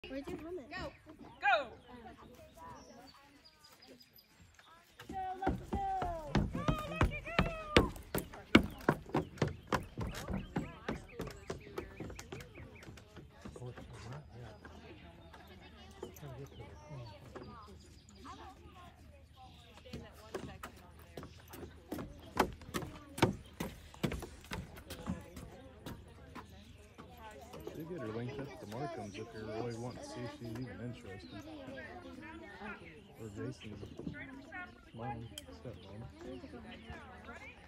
Where's your helmet? Go! Go! You get her linked up to Markham's if you're really wanting to see if she's even interested. Or Jason's mom, stepmom.